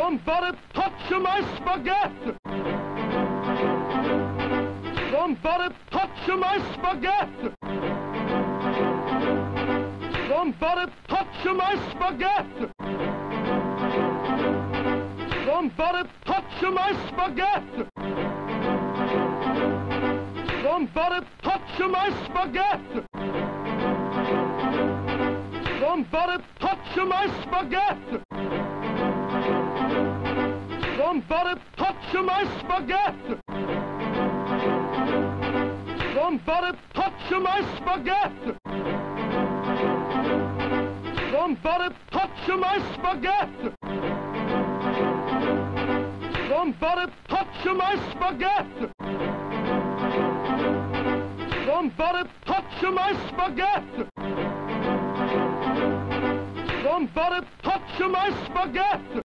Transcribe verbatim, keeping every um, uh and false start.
Somebody touch my spaghetti! Somebody touch my spaghetti! Somebody touch my spaghetti! Somebody touch my spaghetti! Somebody touch my spaghetti! Somebody touch my spaghetti! Somebody touch my spaghetti! Somebody touch my spaghetti! Somebody touch my spaghetti! Somebody touch my spaghetti! Somebody touch my spaghetti! Somebody touch my spaghetti!